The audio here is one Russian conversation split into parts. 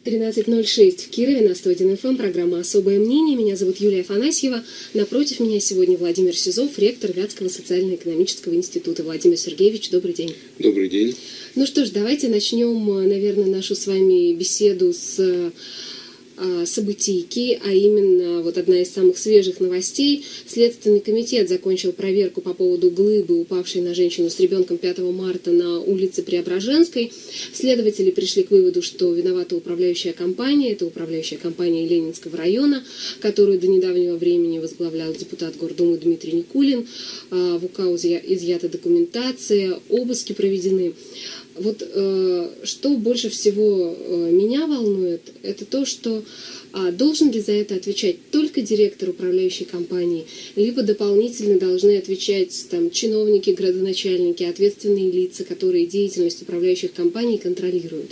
13:06 в Кирове на 101 FM, программа «Особое мнение». Меня зовут Юлия Афанасьева. Напротив меня сегодня Владимир Сизов, ректор Вятского социально-экономического института. Владимир Сергеевич, добрый день. Добрый день. Ну что ж, давайте начнем, наверное, нашу с вами беседу с событийки, а именно вот одна из самых свежих новостей. Следственный комитет закончил проверку по поводу глыбы, упавшей на женщину с ребенком 5 марта на улице Преображенской. Следователи пришли к выводу, что виновата управляющая компания. Это управляющая компания Ленинского района, которую до недавнего времени возглавлял депутат Гордумы Дмитрий Никулин. В УК изъята документация, обыски проведены. Вот что больше всего меня волнует, это то, что должен ли за это отвечать только директор управляющей компании, либо дополнительно должны отвечать там, чиновники, градоначальники, ответственные лица, которые деятельность управляющих компаний контролируют.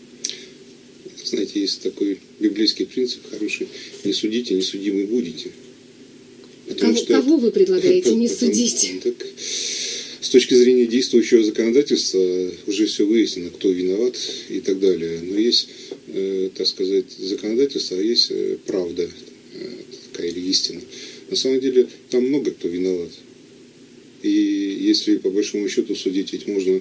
Знаете, есть такой библейский принцип хороший: не судите, не судимы будете. Кого вы предлагаете не судить? С точки зрения действующего законодательства уже все выяснено, кто виноват и так далее. Но есть, так сказать, законодательство, а есть правда, такая или истина. На самом деле там много кто виноват. И если по большому счету судить, ведь можно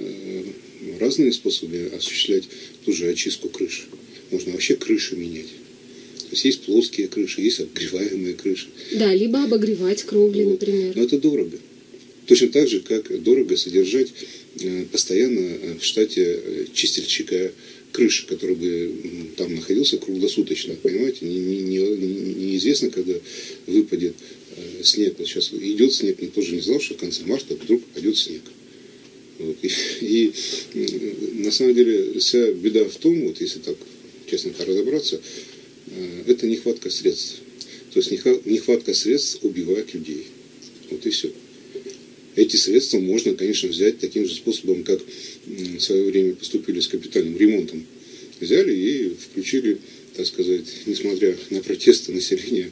разные способы осуществлять ту же очистку крыши. Можно вообще крыши менять. То есть есть плоские крыши, есть обогреваемые крыши. Да, либо обогревать кровли, например. Но это дорого. Точно так же, как дорого содержать постоянно в штате чистильщика крыши, который бы там находился круглосуточно. Понимаете, неизвестно, когда выпадет снег. Вот сейчас идет снег, никто же не знал, что в конце марта вдруг пойдет снег. Вот. И на самом деле вся беда в том, вот если так честно разобраться, это нехватка средств. То есть нехватка средств убивает людей. Вот и все. Эти средства можно, конечно, взять таким же способом, как в свое время поступили с капитальным ремонтом. Взяли и включили, так сказать, несмотря на протесты населения,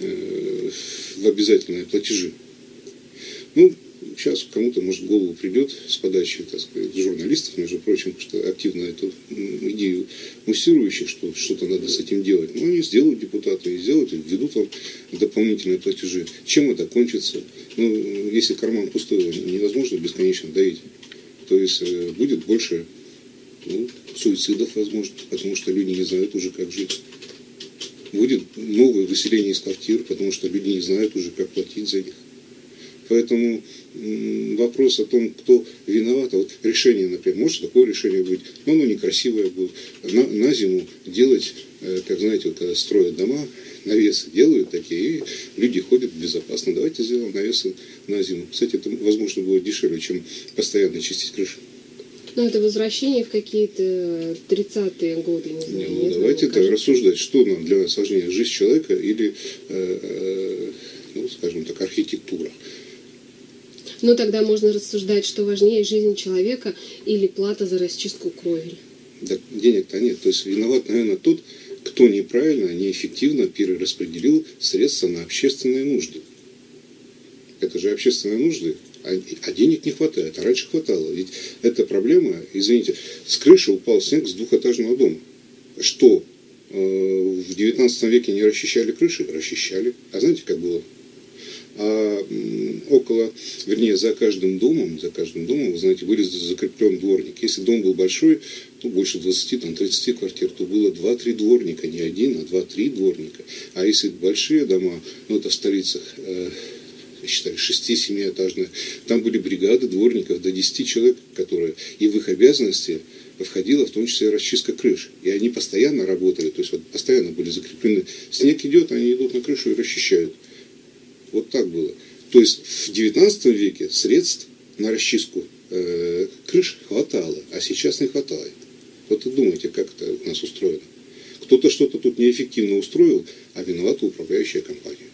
в обязательные платежи. Ну, сейчас кому-то, может, в голову придет с подачи, так сказать, журналистов, между прочим, что активно эту идею муссирующих, что что-то надо с этим делать. Но они сделают, депутаты, и сделают, и введут вам дополнительные платежи. Чем это кончится? Ну, если карман пустой, невозможно бесконечно доить. То есть будет больше суицидов, возможно, потому что люди не знают уже, как жить. Будет новое выселение из квартир, потому что люди не знают уже, как платить за них. Поэтому вопрос о том, кто виноват, вот решение, например, может такое решение быть, но оно некрасивое будет. На зиму делать, как знаете, вот когда строят дома, навесы делают такие, и люди ходят безопасно. Давайте сделаем навесы на зиму. Кстати, это, возможно, будет дешевле, чем постоянно чистить крышу. Ну, это возвращение в какие-то 30-е годы, не знаю. Давайте так рассуждать, что нам для нас важнее, жизнь человека или, скажем так, архитектура. Ну, тогда можно рассуждать, что важнее, жизнь человека или плата за расчистку кровель. Да, денег-то нет. То есть виноват, наверное, тот, кто неправильно, неэффективно перераспределил средства на общественные нужды. Это же общественные нужды, а денег не хватает. А раньше хватало. Ведь эта проблема, извините, с крыши упал снег с двухэтажного дома. Что, в 19 веке не расчищали крыши? Расчищали. А знаете, как было? За каждым домом, вы знаете, были закреплен дворник. Если дом был большой, то больше 20-30 квартир, то было 2-3 дворника, не один, а 2-3 дворника. А если большие дома, это в столицах, я считаю, 6-7-этажные, там были бригады дворников до 10 человек, которые, и в их обязанности входила в том числе расчистка крыш. И они постоянно работали, то есть вот постоянно были закреплены. Снег идет, они идут на крышу и расчищают. Вот так было. То есть в 19 веке средств на расчистку крыш хватало, а сейчас не хватает. Вот и думайте, как это у нас устроено. Кто-то что-то тут неэффективно устроил, а виновата управляющая компания.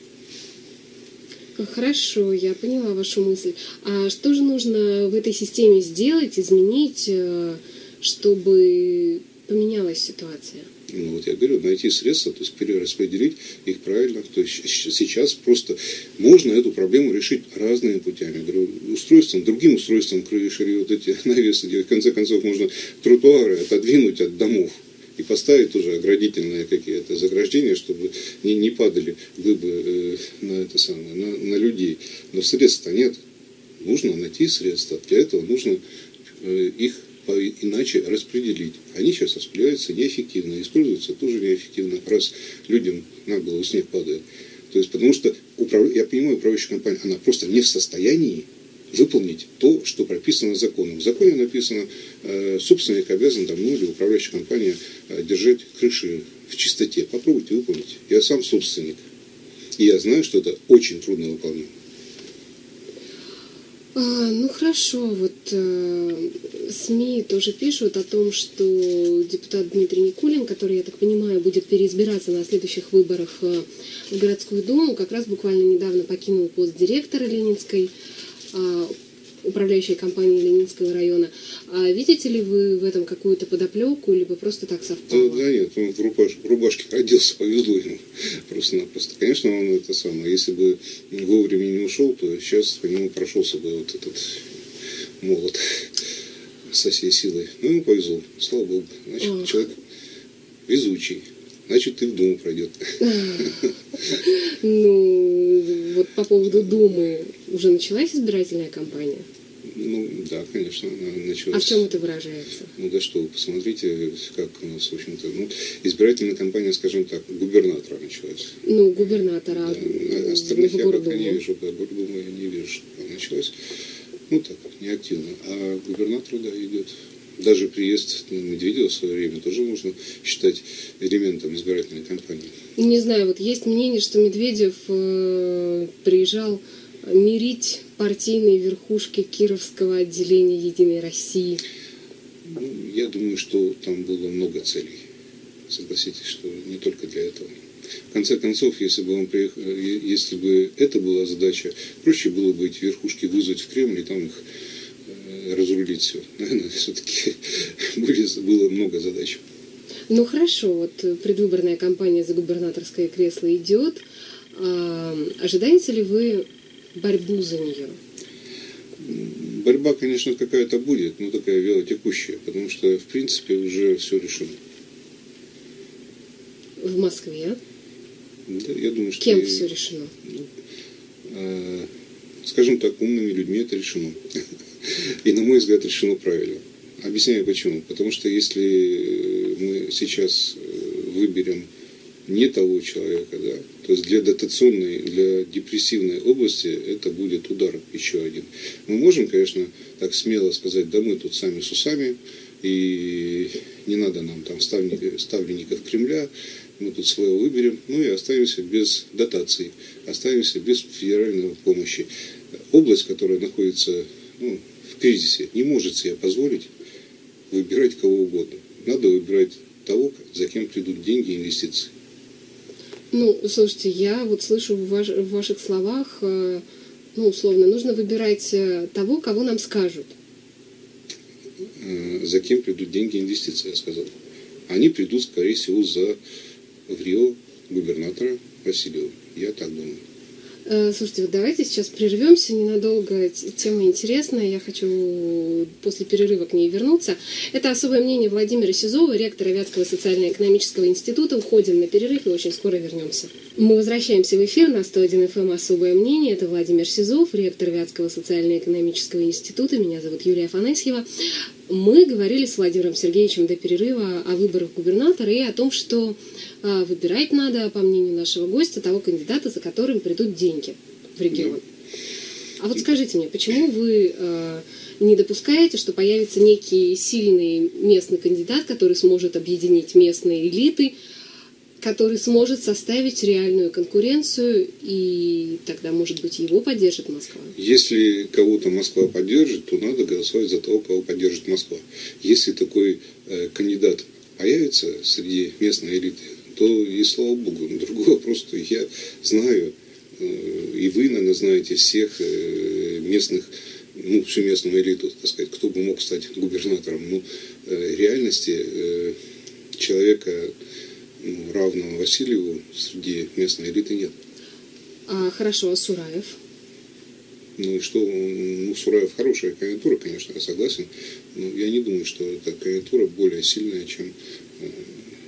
Хорошо, я поняла вашу мысль. А что же нужно в этой системе сделать, изменить, чтобы поменялась ситуация? Ну, вот я говорю, найти средства, то есть перераспределить их правильно. То есть сейчас просто можно эту проблему решить разными путями. Я говорю, другим устройством крыши, вот эти навесы, где в конце концов можно тротуары отодвинуть от домов. и поставить тоже оградительные какие-то заграждения, чтобы не падали глыбы на людей. Но средств-то нет. Нужно найти средства. Для этого нужно их иначе распределить. Они сейчас распределяются неэффективно, используются тоже неэффективно, раз людям на голову снег падает. То есть, потому что, я понимаю, управляющая компания, она просто не в состоянии выполнить то, что прописано законом. В законе написано, собственник обязан или управляющая компания держать крыши в чистоте. Попробуйте выполнить. Я сам собственник. И я знаю, что это очень трудно выполнять. Ну хорошо, вот СМИ тоже пишут о том, что депутат Дмитрий Никулин, который, я так понимаю, будет переизбираться на следующих выборах в городскую думу, как раз буквально недавно покинул пост директора Ленинской управляющей компании Ленинского района. А видите ли вы в этом какую-то подоплеку, либо просто так совпало? Да нет, он в рубашке родился, повезло ему просто-напросто. Конечно, он это самое. Если бы вовремя не ушел, то сейчас по нему прошелся бы вот этот молот со всей силой. Ну, ему повезло, слава богу. Значит, человек везучий. Значит, и в Думу пройдет. Ну, вот по поводу Думы уже началась избирательная кампания? Ну, да, конечно, она началась. А в чем это выражается? Ну, да что, посмотрите, как у нас, в общем-то, избирательная кампания, скажем так, губернатора началась. Ну, губернатора. Да, остальных я пока не вижу, да, Гордуму я не вижу, что она началась. Ну, так, неактивно. А губернатор, да, идет. Даже приезд Медведева в свое время тоже можно считать элементом избирательной кампании. Не знаю, вот есть мнение, что Медведев приезжал мирить партийные верхушки Кировского отделения «Единой России». Ну, я думаю, что там было много целей. Согласитесь, что не только для этого. В конце концов, если бы он приехал, если бы это была задача, проще было бы эти верхушки вызвать в Кремль и там их разрулить все. Наверное, все-таки было много задач. Ну хорошо, вот предвыборная кампания за губернаторское кресло идет. Ожидаете ли вы борьбу за нее? Борьба, конечно, какая-то будет, но такая вялотекущая, потому что, в принципе, уже все решено. В Москве? Да, я думаю, что... Кем все решено? Скажем так, умными людьми это решено. И, на мой взгляд, решено правильно. Объясняю почему. Потому что если мы сейчас выберем не того человека, да, то есть для дотационной, для депрессивной области это будет удар еще один. Мы можем, конечно, так смело сказать, да мы тут сами с усами, и не надо нам там ставленников Кремля, мы тут своего выберем, ну и останемся без дотаций, останемся без федеральной помощи. Область, которая находится в кризисе, не может себе позволить выбирать кого угодно. Надо выбирать того, за кем придут деньги и инвестиции. Ну, слушайте, я вот слышу в ваших словах, условно, нужно выбирать того, кого нам скажут. За кем придут деньги и инвестиции, я сказал. Они придут, скорее всего, в Рио губернатора Васильева. Я так думаю. Слушайте, вот давайте сейчас прервемся ненадолго. Тема интересная, я хочу после перерыва к ней вернуться. Это особое мнение Владимира Сизова, ректора Вятского социально-экономического института. Уходим на перерыв и очень скоро вернемся. Мы возвращаемся в эфир на 101 FM «Особое мнение». Это Владимир Сизов, ректор Вятского социально-экономического института. Меня зовут Юлия Афанасьева. Мы говорили с Владимиром Сергеевичем до перерыва о выборах губернатора и о том, что выбирать надо, по мнению нашего гостя, того кандидата, за которым придут деньги в регион. А вот скажите мне, почему вы не допускаете, что появится некий сильный местный кандидат, который сможет объединить местные элиты, который сможет составить реальную конкуренцию, и тогда, может быть, его поддержит Москва? Если кого-то Москва поддержит, то надо голосовать за того, кого поддержит Москва. Если такой кандидат появится среди местной элиты, то и слава богу. Но другой вопрос, что я знаю, и вы, наверное, знаете всех местных, всю местную элиту, так сказать, кто бы мог стать губернатором. Но в реальности человека, равного Васильеву, среди местной элиты нет. Хорошо, а Сураев? Ну и что? Сураев хорошая кандидатура, конечно, я согласен. Но я не думаю, что эта кандидатура более сильная, чем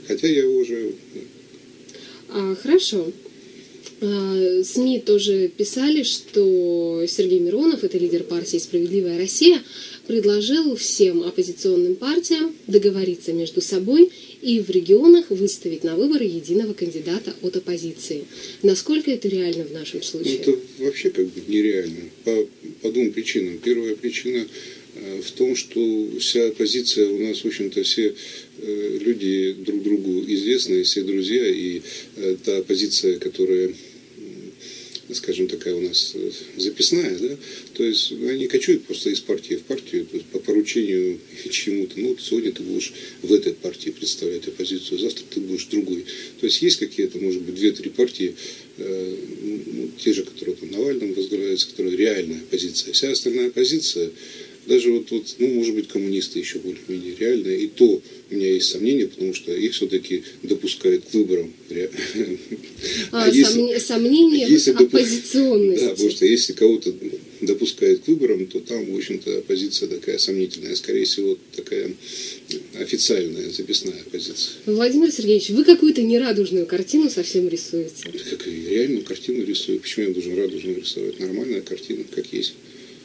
Хотя я его уже... Хорошо. СМИ тоже писали, что Сергей Миронов, это лидер партии «Справедливая Россия», предложил всем оппозиционным партиям договориться между собой и в регионах выставить на выборы единого кандидата от оппозиции. Насколько это реально в нашем случае? Это вообще как бы нереально. По двум причинам. Первая причина в том, что вся оппозиция у нас, в общем-то, все люди друг другу известны, все друзья, и та оппозиция, которая, скажем, такая у нас записная, да, то есть они кочуют просто из партии в партию, то есть по поручению чему-то. Ну, сегодня ты будешь в этой партии представлять оппозицию, завтра ты будешь в другой. То есть есть какие-то, может быть, 2-3 партии, те же, которые там Навальным возглавляются, которые реальная оппозиция. Вся остальная оппозиция, даже может быть, коммунисты еще более-менее реальные, и то у меня есть сомнения, потому что их все-таки допускают к выборам. Сомнения в оппозиционности. Да, потому что если кого-то допускают к выборам, то там, в общем-то, оппозиция такая сомнительная, скорее всего, такая официальная, записная оппозиция. Владимир Сергеевич, вы какую-то нерадужную картину совсем рисуете. Как я реальную картину рисую. Почему я должен радужную рисовать? Нормальная картина, как есть.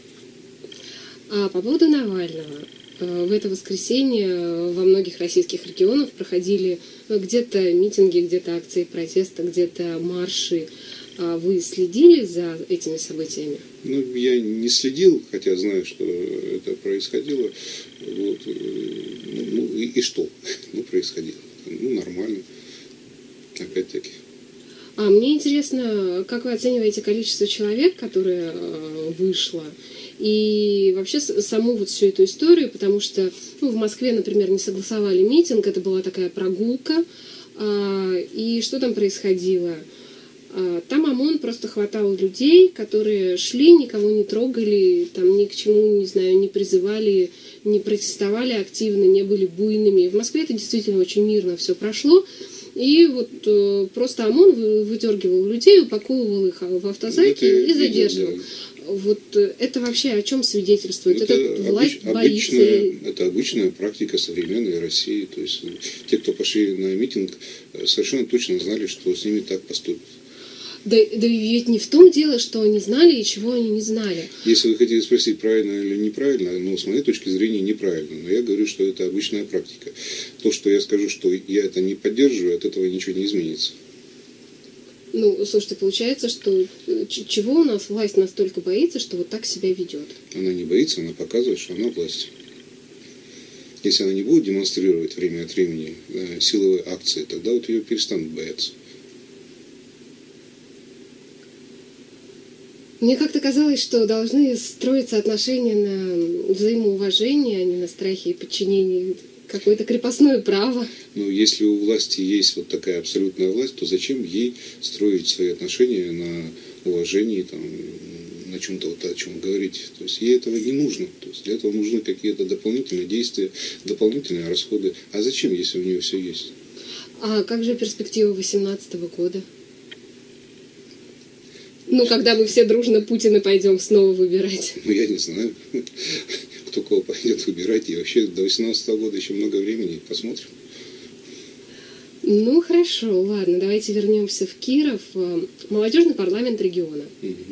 А по поводу Навального. В это воскресенье во многих российских регионах проходили где-то митинги, где-то акции протеста, где-то марши. Вы следили за этими событиями? Ну, я не следил, хотя знаю, что это происходило. Вот. И что? Ну, происходило. Ну, нормально. Опять-таки. Мне интересно, как вы оцениваете количество человек, которое вышло, и вообще саму вот всю эту историю, потому что в Москве, например, не согласовали митинг, это была такая прогулка, и что там происходило? Там ОМОН просто хватал людей, которые шли, никого не трогали, там ни к чему, не знаю, не призывали, не протестовали активно, не были буйными. В Москве это действительно очень мирно все прошло. И вот просто ОМОН выдергивал людей, упаковывал их в автозаки и задерживал. Да. Вот это вообще о чем свидетельствует? Это власть боится? Это обычная практика современной России. То есть те, кто пошли на митинг, совершенно точно знали, что с ними так поступят. Да ведь не в том дело, что они знали и чего они не знали. Если вы хотите спросить, правильно или неправильно, ну, с моей точки зрения, неправильно. Но я говорю, что это обычная практика. То, что я скажу, что я это не поддерживаю, от этого ничего не изменится. Ну, слушайте, получается, что чего у нас власть настолько боится, что вот так себя ведет? Она не боится, она показывает, что она власть. Если она не будет демонстрировать время от времени силовые акции, тогда вот ее перестанут бояться. Мне как-то казалось, что должны строиться отношения на взаимоуважении, а не на страхе и подчинении. Какое-то крепостное право. Ну, если у власти есть вот такая абсолютная власть, то зачем ей строить свои отношения на уважении, там, на чем-то вот о чем говорить? То есть ей этого не нужно. То есть для этого нужны какие-то дополнительные действия, дополнительные расходы. А зачем, если у нее все есть? А как же перспектива 2018 года? Ну, когда мы все дружно Путина пойдем снова выбирать. Ну, я не знаю, кто кого пойдет выбирать. И вообще до 2018 года еще много времени. Посмотрим. Ну, хорошо, ладно. Давайте вернемся в Киров. Молодежный парламент региона.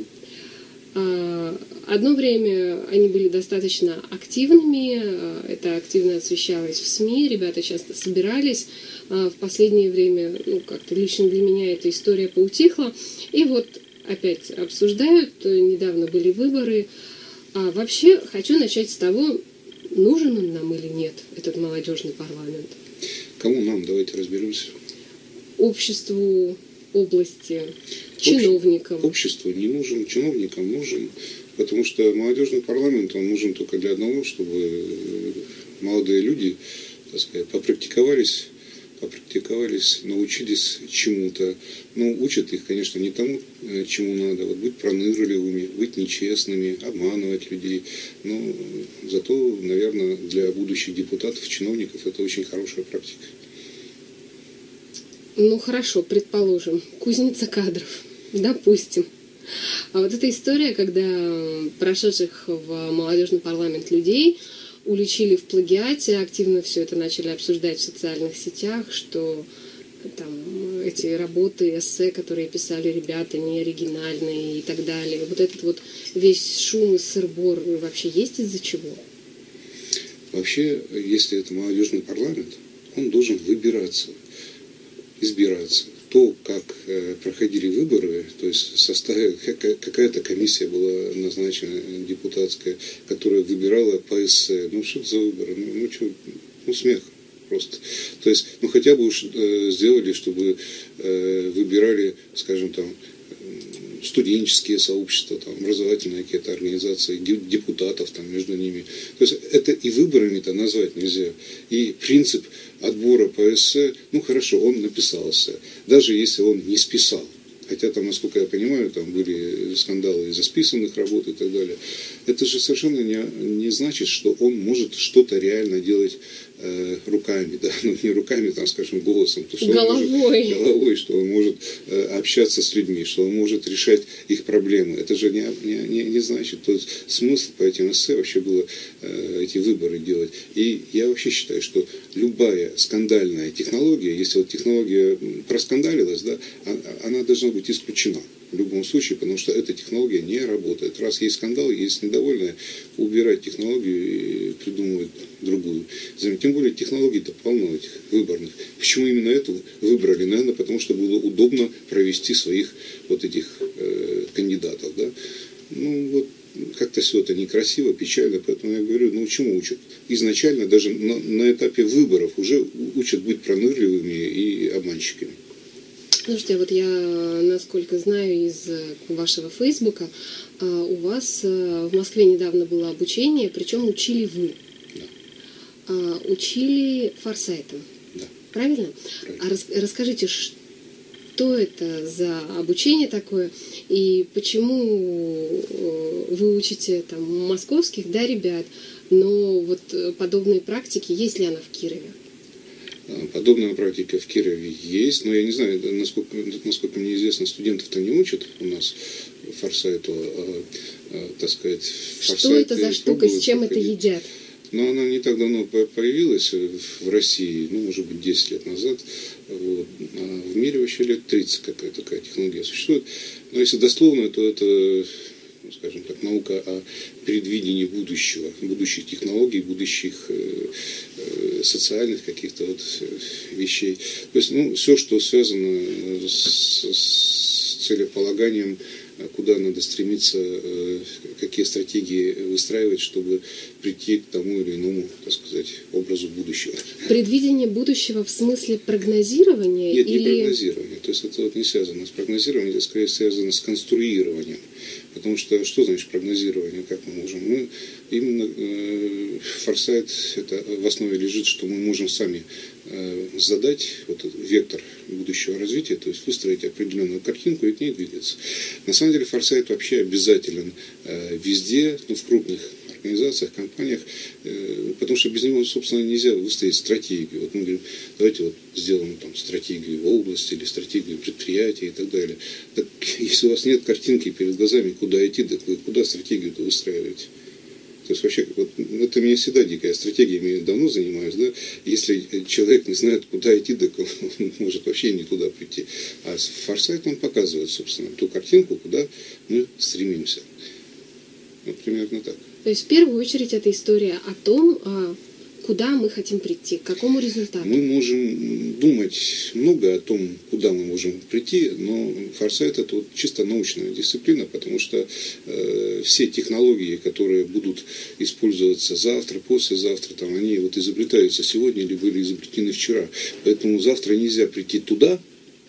Одно время они были достаточно активными. Это активно освещалось в СМИ. Ребята часто собирались. В последнее время, ну, как-то лично для меня эта история поутихла. И вот опять обсуждают, недавно были выборы. А вообще хочу начать с того, нужен он нам или нет, этот молодежный парламент. Кому нам? Давайте разберемся. Обществу, области, чиновникам. Обществу не нужен, чиновникам нужен, потому что молодежный парламент, он нужен только для одного, чтобы молодые люди, так сказать, попрактиковались, научились чему-то. Ну, учат их, конечно, не тому, чему надо. Вот быть пронырливыми, быть нечестными, обманывать людей. Но зато, наверное, для будущих депутатов, чиновников это очень хорошая практика. Ну, хорошо, предположим. Кузница кадров. Допустим. А вот эта история, когда прошедших в молодежный парламент людей уличили в плагиате, активно все это начали обсуждать в социальных сетях, что там эти работы, эссе, которые писали ребята, не оригинальные и так далее. Вот этот вот весь шум и сыр-бор вообще есть из-за чего? Вообще, если это молодежный парламент, он должен выбираться, избираться. То, как проходили выборы, то есть в составе, какая-то комиссия была назначена депутатская, которая выбирала по эссе. Ну что это за выборы? Смех просто. То есть, хотя бы уж сделали, чтобы выбирали, скажем, там, студенческие сообщества, там, образовательные какие-то организации, депутатов там между ними. То есть это и выборами-то назвать нельзя. И принцип отбора по эссе, хорошо, он написал эссе, даже если он не списал. Хотя там, насколько я понимаю, там были скандалы из-за списанных работ и так далее. Это же совершенно не значит, что он может что-то реально делать руками, да, не руками, там, скажем, голосом, то, что головой, что он может общаться с людьми, что он может решать их проблемы. Это же не значит. То есть смысл по этим эссе вообще было эти выборы делать. И я вообще считаю, что любая скандальная технология, если вот технология проскандалилась, да, она должна быть исключена. В любом случае, потому что эта технология не работает. Раз есть скандал, есть недовольные, убирать технологию и придумывать другую. Тем более технологий-то полно этих выборных. Почему именно эту выбрали? Наверное, потому что было удобно провести своих вот этих кандидатов. Да? Как-то все это некрасиво, печально, поэтому я говорю, чему учат? Изначально даже на этапе выборов уже учат быть пронырливыми и обманщиками. Слушайте, вот я, насколько знаю из вашего Фейсбука, у вас в Москве недавно было обучение, причем учили вы. Да. Учили форсайтам. Да. Правильно? Расскажите, что это за обучение такое, и почему вы учите там московских, да, ребят, но вот подобные практики, есть ли она в Кирове? Подобная практика в Кирове есть, но я не знаю, насколько мне известно, студентов-то не учат у нас форсайту, так сказать, форсайт. Что это за штука, с чем это едят? Но она не так давно появилась в России, может быть, 10 лет назад. Вот. А в мире вообще лет 30 какая-то такая технология существует. Но если дословно, то это, скажем так, наука о предвидении будущего, будущих технологий, будущих социальных каких-то вещей. То есть, все, что связано с целеполаганием, куда надо стремиться, какие стратегии выстраивать, чтобы прийти к тому или иному, так сказать, образу будущего. Предвидение будущего в смысле прогнозирования? Нет, не прогнозирование. То есть это не связано с прогнозированием, это скорее связано с конструированием. Потому что значит прогнозирование, как мы можем? Именно форсайт, это в основе лежит, что мы можем сами задать вот этот вектор будущего развития, то есть выстроить определенную картинку и к ней двигаться. На самом деле форсайт вообще обязателен везде, в крупных организациях, компаниях, потому что без него, собственно, нельзя выстроить стратегию. Вот мы говорим, давайте сделаем там стратегию в области или стратегию предприятия и так далее. Так, если у вас нет картинки перед глазами, куда идти, так вы куда стратегию-то выстраиваете? То есть вообще, это меня всегда дикая стратегия, я давно занимаюсь, да. Если человек не знает, куда идти, так он может вообще не туда прийти. А форсайт, он показывает, собственно, ту картинку, куда мы стремимся. Примерно так. То есть в первую очередь это история о том, куда мы хотим прийти, к какому результату. Мы можем думать много о том, куда мы можем прийти, но форсайт это чисто научная дисциплина, потому что все технологии, которые будут использоваться завтра, послезавтра, они изобретаются сегодня или были изобретены вчера. Поэтому завтра нельзя прийти туда,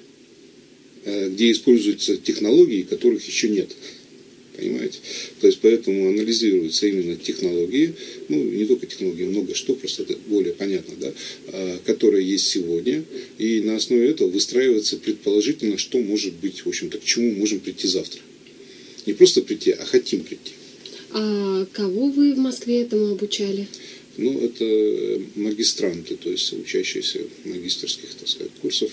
где используются технологии, которых еще нет. Понимаете? То есть поэтому анализируются именно технологии, не только технологии, много что, просто это более понятно, да, которые есть сегодня, и на основе этого выстраивается предположительно, что может быть, в общем-то, к чему можем прийти завтра. Не просто прийти, а хотим прийти. А кого вы в Москве этому обучали? Это магистранты, то есть учащиеся магистерских, так сказать, курсов,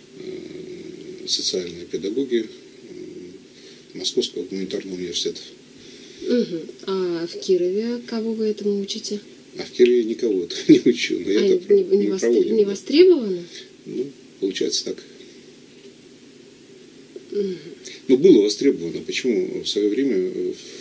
социальные педагоги Московского гуманитарного университета. Угу. А в Кирове кого вы этому учите? А в Кирове никого не учу. Но это не востребовано? Ну, получается так. Ну, было востребовано. Почему? В свое время,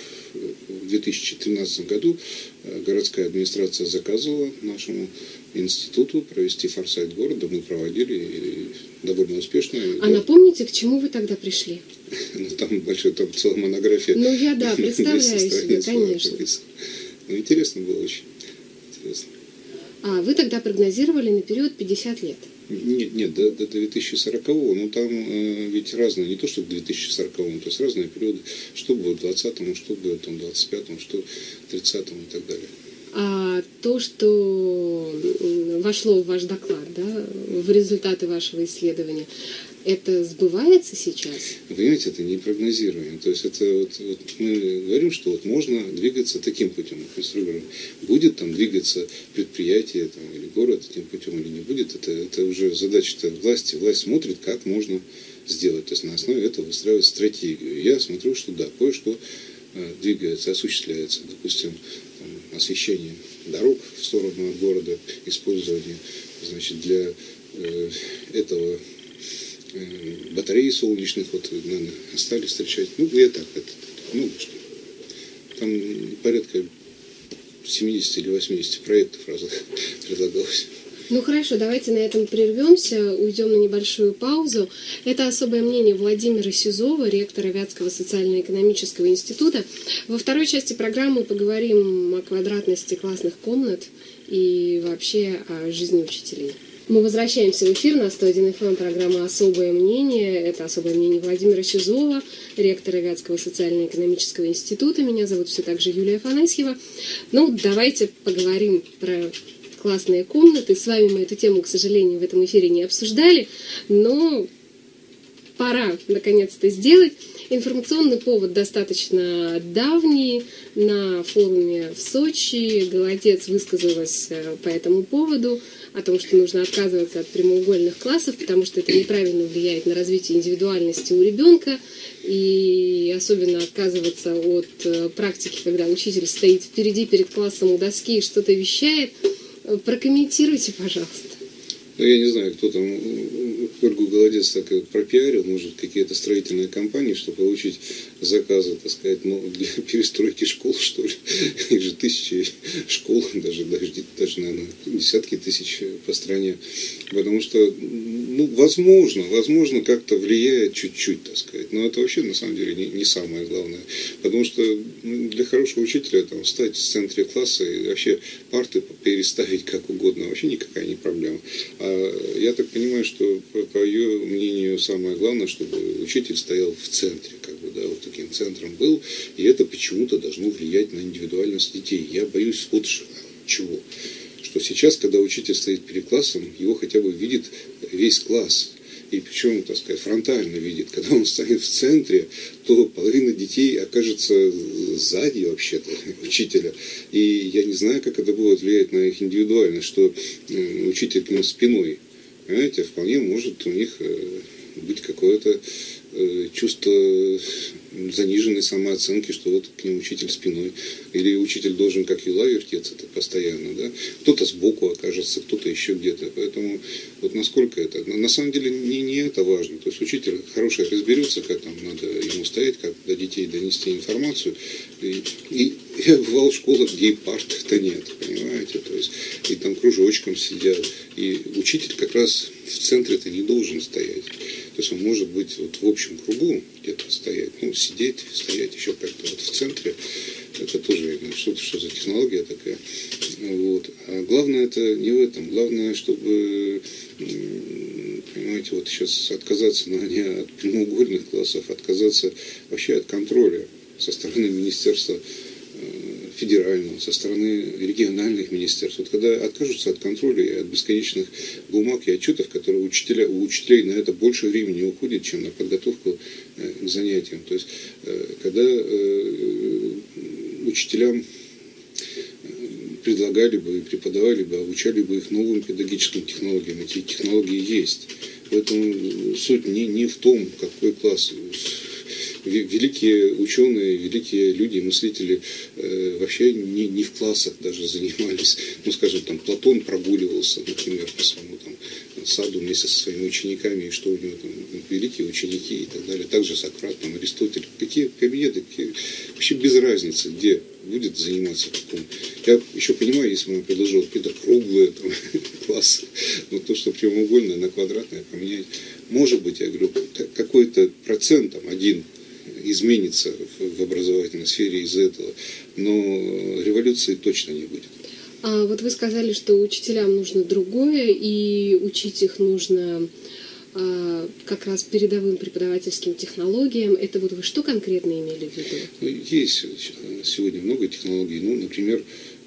в 2013 году, городская администрация заказывала нашему институту провести форсайт города. Мы проводили и довольно успешно. А напомните, к чему вы тогда пришли? Ну, там большая, там целая монография. Ну, я, да, представляю себе, конечно. Ну, интересно было очень. Интересно. А вы тогда прогнозировали на период 50 лет? Нет, до 2040-го, но там ведь разные, не то что к 2040-му, то есть разные периоды, что будет в 20-м, что будет в 25-м, что в 30-м и так далее. А то, что вошло в ваш доклад, да, в результаты вашего исследования, это сбывается сейчас? Вы понимаете, это не прогнозируемо. То есть это вот мы говорим, что вот можно двигаться таким путем. Будет там двигаться предприятие там, или город этим путем или не будет, это уже задача власти. Власть смотрит, как можно сделать. То есть на основе этого выстраивать стратегию. Я смотрю, что да, кое-что двигается, осуществляется. Допустим, освещение дорог в сторону от города, использование, значит, для этого батареи солнечных, вот, наверное, остались встречать. Ну, я так, ну, что там порядка 70 или 80 проектов разных предлагалось. Ну хорошо, давайте на этом прервемся, уйдем на небольшую паузу. Это особое мнение Владимира Сизова, ректора Вятского социально-экономического института. Во второй части программы поговорим о квадратности классных комнат и вообще о жизни учителей. Мы возвращаемся в эфир на 101 FM, программа «Особое мнение». Это «Особое мнение» Владимира Сизова, ректора Вятского социально-экономического института. Меня зовут все так же Юлия Афанасьева. Ну, давайте поговорим про классные комнаты. С вами мы эту тему, к сожалению, в этом эфире не обсуждали, но пора наконец-то сделать. Информационный повод достаточно давний. На форуме в Сочи Голодец высказалась по этому поводу, о том, что нужно отказываться от прямоугольных классов, потому что это неправильно влияет на развитие индивидуальности у ребенка, и особенно отказываться от практики, когда учитель стоит впереди перед классом у доски и что-то вещает. Прокомментируйте, пожалуйста. Ну, я не знаю, кто там Ольгу Голодец так пропиарил, может, какие-то строительные компании, чтобы получить заказы, так сказать, ну, для перестройки школ, что ли. Их же тысячи школ, даже, наверное, десятки тысяч по стране. Потому что, ну, возможно, как-то влияет чуть-чуть, так сказать. Но это вообще, на самом деле, не самое главное. Потому что для хорошего учителя там встать в центре класса и вообще парты переставить как угодно, вообще никакая не проблема. А я так понимаю, что по ее мнению самое главное, чтобы учитель стоял в центре, как бы, да, вот таким центром был, и это почему-то должно влиять на индивидуальность детей. Я боюсь вот чего. Что сейчас, когда учитель стоит перед классом, его хотя бы видит весь класс. И причем, так сказать, фронтально видит. Когда он стоит в центре, то половина детей окажется сзади вообще-то учителя. И я не знаю, как это будет влиять на их индивидуальность, что учитель к ним спиной. Понимаете, вполне может у них быть какое-то чувство заниженной самооценки, что вот к ним учитель спиной. Или учитель должен как юла вертеться постоянно, да? Кто-то сбоку окажется, кто-то еще где-то. Поэтому вот насколько это... На самом деле не это важно. То есть учитель хороший разберется, как там надо ему стоять, как до детей донести информацию. И я бывал в школах, где и парт-то нет, понимаете? То есть и там кружочком сидят. И учитель как раз в центре-то не должен стоять. То есть он может быть вот в общем кругу где-то стоять, ну, сидеть, стоять еще как-то вот в центре. Это тоже что за технология такая. Вот. А главное это не в этом. Главное, чтобы, понимаете, вот сейчас отказаться не от прямоугольных классов, отказаться вообще от контроля со стороны министерства федерального, со стороны региональных министерств. Вот когда откажутся от контроля и от бесконечных бумаг и отчетов, которые у учителей на это больше времени уходит, чем на подготовку к занятиям. То есть, когда учителям предлагали бы и преподавали бы, обучали бы их новым педагогическим технологиям. Эти технологии есть. Поэтому суть не в том, какой класс. великие ученые, великие люди, мыслители вообще не в классах даже занимались. Ну, скажем, там Платон прогуливался, например, по своему там саду вместе со своими учениками, и что у него там великие ученики и так далее. Также Сократ, там, Аристотель. Какие кабинеты, вообще без разницы, где будет заниматься каком. Я еще понимаю, если бы он предложил какие-то круглые там, классы, но то, что прямоугольное на квадратное поменять, может быть, я говорю, какой-то процент, там, один изменится в образовательной сфере из-за этого, но революции точно не будет. А вот вы сказали, что учителям нужно другое, и учить их нужно как раз передовым преподавательским технологиям. Это вот вы что конкретно имели в виду? Ну, есть сегодня много технологий. Ну, например,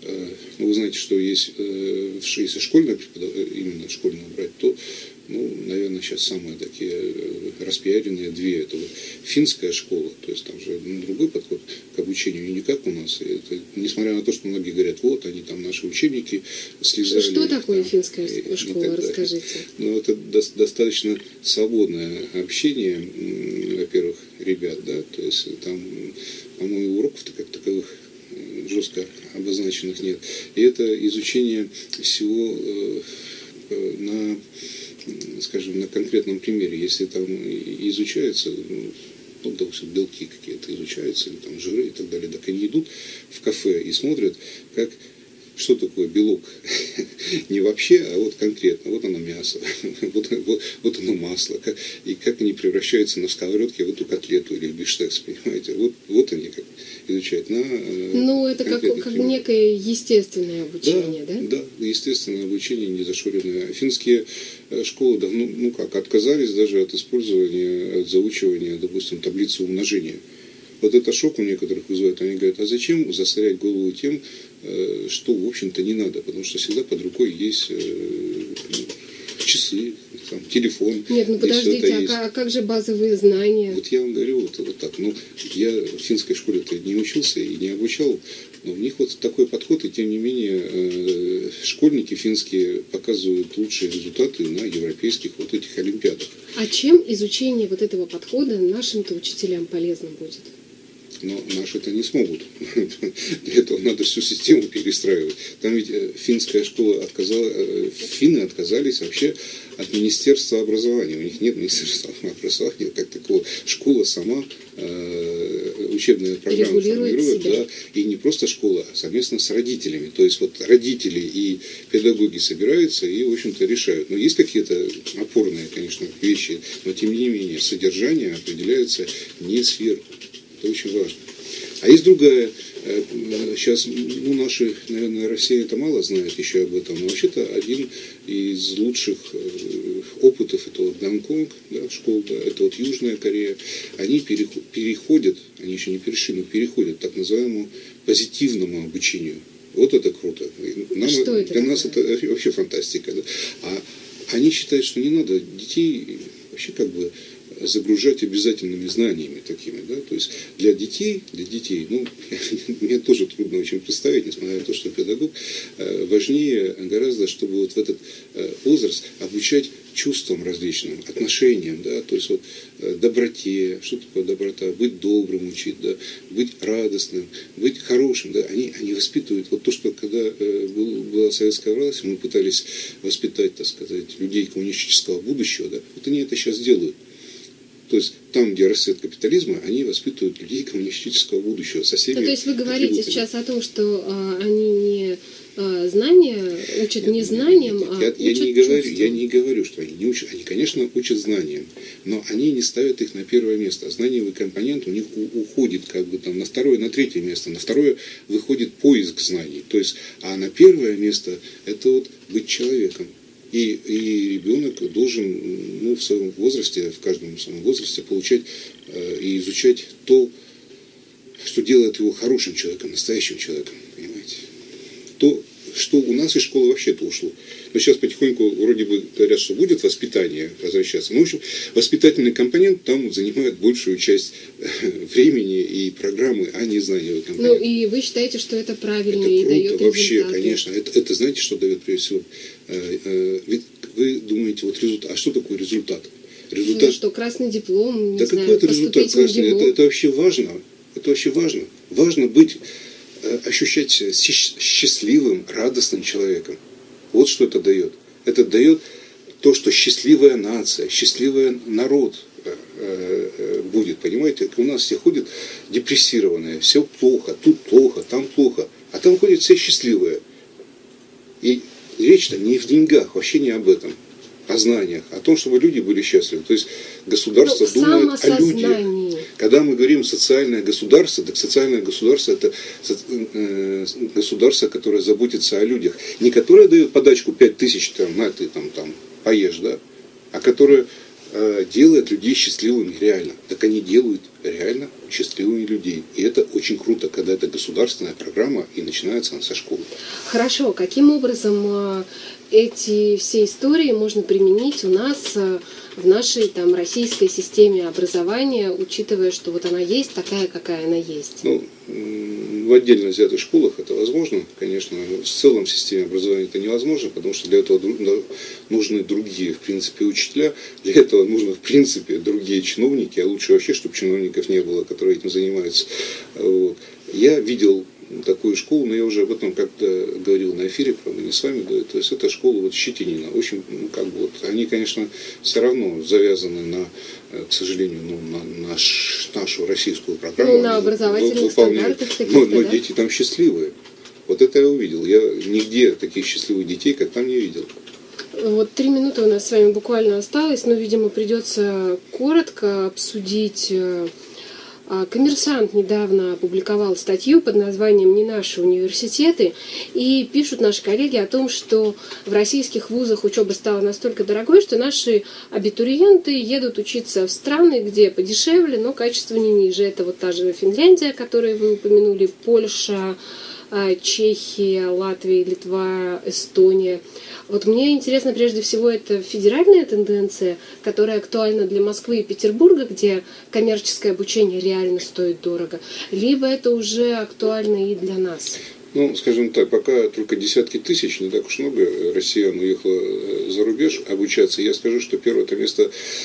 вы знаете, что есть, если школьное именно школьное брать, то, ну, наверное, сейчас самые такие распиаренные две. Это вот финская школа, то есть там же другой подход к обучению, не как у нас. Это, несмотря на то, что многие говорят, вот они там наши учебники слезали. Что такое там, финская школа, расскажите. Ну, это достаточно свободное общение, во-первых, ребят, да, то есть там, по-моему, уроков-то как таковых жестко обозначенных нет. И это изучение всего на, скажем, на конкретном примере. Если там изучается, ну, допустим, белки какие-то изучаются, или там жиры и так далее, так они идут в кафе и смотрят, как, что такое белок. Не вообще, а вот конкретно. Вот оно мясо, вот оно масло. И как они превращаются на сковородке в эту котлету или в бифштекс, понимаете? Вот они как изучают. Ну, это как некое естественное обучение, да? Да, естественное обучение, незашоренное. Финские школы давно, ну как, отказались даже от использования, от заучивания, допустим, таблицы умножения. Вот это шок у некоторых вызывает. Они говорят, а зачем засорять голову тем, что, в общем-то, не надо, потому что всегда под рукой есть часы, там, телефон. Нет, ну подождите, а как же базовые знания? Вот я вам говорю вот так. Ну, я в финской школе-то не учился и не обучал, но у них вот такой подход, и тем не менее школьники финские показывают лучшие результаты на европейских вот этих олимпиадах. А чем изучение вот этого подхода нашим-то учителям полезно будет? Но наши-то не смогут. Для этого надо всю систему перестраивать. Там ведь финская школа финны отказались вообще от Министерства образования. У них нет Министерства образования как такого. Школа сама учебные программы формирует, да, и не просто школа, а совместно с родителями. То есть вот родители и педагоги собираются и, в общем-то, решают. Но есть какие-то опорные, конечно, вещи, но тем не менее содержание определяется не сверху. Это очень важно. А есть другая. Сейчас, ну, наши, наверное, Россия это мало знает еще об этом, но вообще-то один из лучших опытов, это вот Гонконг, да, школа, да, это вот Южная Корея, они переходят, они еще не перешли, но переходят к так называемому позитивному обучению. Вот это круто. Для нас это вообще фантастика. Да? А они считают, что не надо детей вообще как бы загружать обязательными знаниями такими, да, то есть для детей, ну, мне тоже трудно очень представить, несмотря на то, что педагог, важнее гораздо, чтобы вот в этот возраст обучать чувствам различным, отношениям, да, то есть вот доброте, что такое доброта, быть добрым учить, да, быть радостным, быть хорошим, да, они воспитывают вот то, что когда была советская власть, мы пытались воспитать, так сказать, людей коммунистического будущего, да, вот они это сейчас делают. То есть там, где расцвет капитализма, они воспитывают людей коммунистического будущего со всеми. То есть вы говорите сейчас о том, что они не знания учат не знаниям, а учат чувствам. Я не говорю, что они не учат. Они, конечно, учат знаниям, но они не ставят их на первое место. Знаниевый компонент у них уходит как бы там на второе, на третье место. На второе выходит поиск знаний. То есть, а на первое место это вот быть человеком. И ребенок должен, ну, в своем возрасте, в каждом своем возрасте получать и изучать то, что делает его хорошим человеком, настоящим человеком, понимаете? То, что у нас из школы вообще-то ушло. Но сейчас потихоньку вроде бы говорят, что будет воспитание возвращаться. Но, в общем, воспитательный компонент там занимает большую часть времени и программы, а не знаниевый компонент. Ну, и вы считаете, что это правильно это и круто, дает вообще, результаты? Конечно. Это знаете, что дает прежде всего? Ведь вы думаете, вот результат. А что такое результат? Результат... Что, красный диплом, не да знаю, какой это результат красный? Это вообще важно. Это вообще важно. Важно быть, ощущать себя счастливым, радостным человеком. Вот что это дает. Это дает то, что счастливая нация, счастливый народ будет, понимаете? У нас все ходят депрессированные, все плохо, тут плохо, там плохо, а там ходят все счастливые. И речь-то не в деньгах, вообще не об этом, о знаниях, о том, чтобы люди были счастливы. То есть государство думает о людях. Когда мы говорим социальное государство, так социальное государство это государство, которое заботится о людях. Не которое дает подачку 5000, на ты там поешь, да, а которое делает людей счастливыми реально. Так они делают реально счастливыми людей. И это очень круто, когда это государственная программа и начинается она со школы. Хорошо. Каким образом эти все истории можно применить у нас в нашей там российской системе образования, учитывая, что вот она есть такая, какая она есть? Ну, в отдельно взятых школах это возможно, конечно. В целом в системе образования это невозможно, потому что для этого нужны другие, в принципе, учителя. Для этого нужны, в принципе, другие чиновники, а лучше вообще, чтобы чиновников не было, которые этим занимаются. Вот. Я видел такую школу, но я уже об этом как-то говорил на эфире, правда, не с вами, да, то есть это школа вот Щетинина. Очень, они, конечно, все равно завязаны на, к сожалению, на нашу российскую программу. Ну, на образовательных стандартах каких-то, но дети там счастливые. Вот это я увидел. Я нигде таких счастливых детей, как там, не видел. Вот 3 минуты у нас с вами буквально осталось, но, видимо, придется коротко обсудить. «Коммерсант» недавно опубликовал статью под названием «Не наши университеты», и пишут наши коллеги о том, что в российских вузах учеба стала настолько дорогой, что наши абитуриенты едут учиться в страны, где подешевле, но качество не ниже. Это вот та же Финляндия, которую вы упомянули, Польша, Чехия, Латвия, Литва, Эстония. Вот мне интересно, прежде всего, это федеральная тенденция, которая актуальна для Москвы и Петербурга, где коммерческое обучение реально стоит дорого, либо это уже актуально и для нас? Ну, скажем так, пока только десятки тысяч, не так уж много россиян уехало за рубеж обучаться. Я скажу, что первое-то место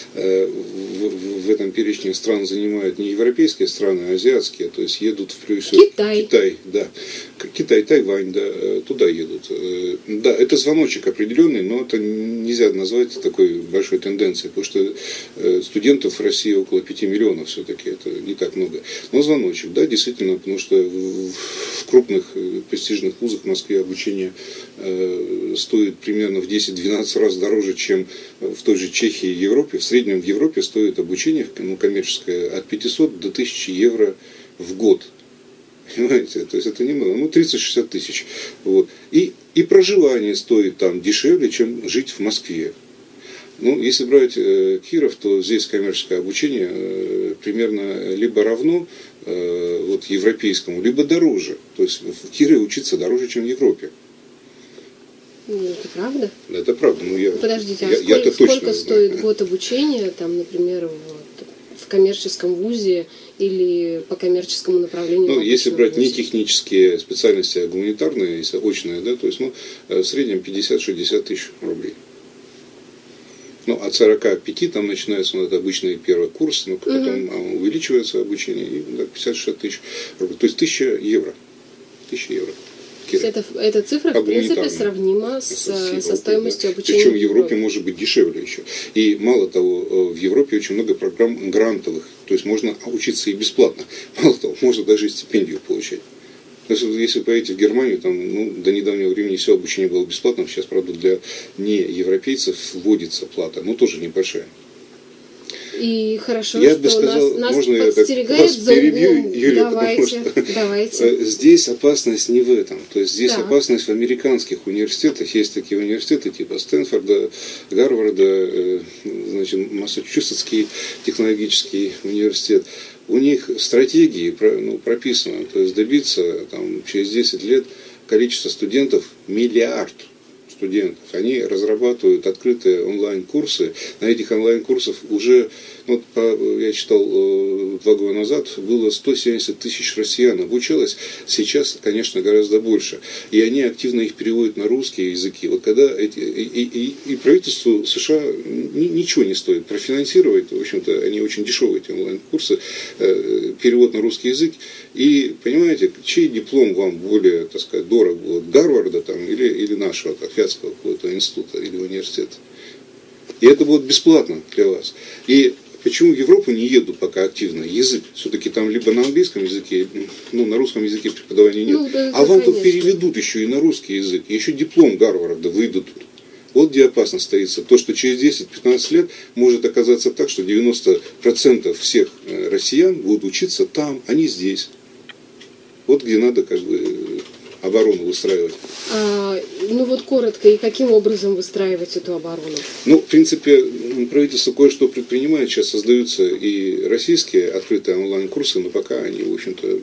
в этом перечне стран занимают не европейские страны, а азиатские. То есть едут в плюсе Китай, да. Китай, Тайвань, да, туда едут. Да, это звоночек определенный, но это нельзя назвать такой большой тенденцией, потому что студентов в России около 5 миллионов все-таки, это не так много. Но звоночек, да, действительно, потому что в крупных престижных вузах в Москве обучение стоит примерно в 10-12 раз дороже, чем в той же Чехии и Европе. В среднем в Европе стоит обучение коммерческое от 500 до 1000 евро в год. Понимаете, то есть это немного, 30-60 тысяч. Вот. И проживание стоит там дешевле, чем жить в Москве. Ну, если брать Киров, то здесь коммерческое обучение примерно либо равно вот, европейскому, либо дороже. То есть в Кирове учиться дороже, чем в Европе. Это правда? Это правда. Подождите, сколько стоит год обучения, там, например, в коммерческом вузе или по коммерческому направлению? Ну, если брать не технические специальности, а гуманитарные, если очные, да, то есть в среднем 50-60 тысяч рублей. Ну, от 45 там начинается это обычный первый курс, но потом увеличивается обучение, и 50-60 тысяч рублей. То есть 1000 евро. 1000 евро. Эта цифра, в принципе, сравнима со стоимостью обучения. Причем в Европе может быть дешевле еще. И мало того, в Европе очень много программ грантовых. То есть можно учиться и бесплатно. Мало того, можно даже и стипендию получать. То есть, если поедете в Германию, там, до недавнего времени все обучение было бесплатным. Сейчас, правда, для неевропейцев вводится плата, но тоже небольшая. И хорошо, я что бы сказал, нас можно я подстерегает вас перебью, Юлия, давайте. Здесь опасность не в этом. То есть здесь опасность в американских университетах. Есть такие университеты типа Стэнфорда, Гарварда, значит, Массачусетский технологический университет. У них стратегии прописаны. То есть добиться там, через 10 лет количество студентов 1 миллиард студентов. Они разрабатывают открытые онлайн-курсы. На этих онлайн-курсах уже, вот, я читал 2 года назад, было 170 тысяч россиян обучалось. Сейчас, конечно, гораздо больше. И они активно их переводят на русские языки. Вот когда и правительству США ничего не стоит профинансировать, в общем-то, они очень дешевые, эти онлайн-курсы, перевод на русский язык. И, понимаете, чей диплом вам более, так сказать, дорог будет, Гарварда там, или нашего, так, Вятского какого-то института или университета. И это будет бесплатно для вас. И почему в Европу не едут пока активно? Язык. Все-таки там либо на английском языке, ну, на русском языке преподавания нет. Ну, да, а вам тут переведут еще и на русский язык. И еще диплом Гарварда выдадут. Вот где опасность стоится. То, что через 10-15 лет может оказаться так, что 90% всех россиян будут учиться там, а не здесь. Вот где надо как бы оборону выстраивать. Ну вот коротко, и каким образом выстраивать эту оборону? Ну, в принципе, правительство кое-что предпринимает. Сейчас создаются и российские открытые онлайн-курсы, но пока они, в общем-то,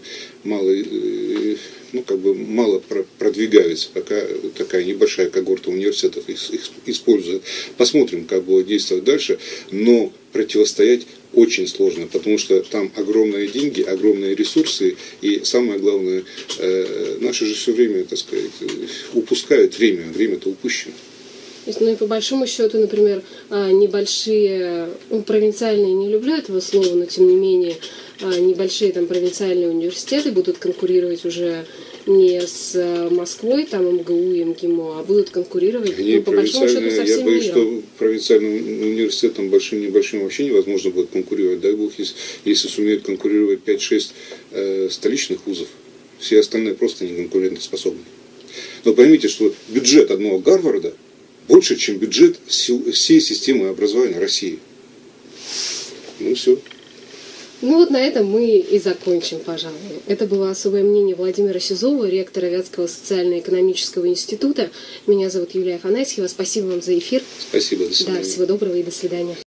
мало продвигаются. Пока такая небольшая когорта университетов их использует. Посмотрим, как будет действовать дальше. Но противостоять очень сложно, потому что там огромные деньги, огромные ресурсы, и самое главное, наши же все время, так сказать, упускают время, время-то упущено. То есть, ну и по большому счету, например, небольшие, провинциальные, не люблю этого слова, но тем не менее, небольшие там провинциальные университеты будут конкурировать уже не с Москвой, там МГУ и МГИМО, а будут конкурировать, по большому счету, со всем миром. Я боюсь, что провинциальным университетам большим-небольшим вообще невозможно будет конкурировать. Дай бог, если сумеют конкурировать 5-6 столичных вузов, все остальные просто не конкурентоспособны. Но поймите, что бюджет одного Гарварда больше, чем бюджет всей системы образования России. Ну все. Ну вот на этом мы и закончим, пожалуй. Это было особое мнение Владимира Сизова, ректора Вятского социально-экономического института. Меня зовут Юлия Афанасьева. Спасибо вам за эфир. Спасибо, до свидания. Да, всего доброго и до свидания.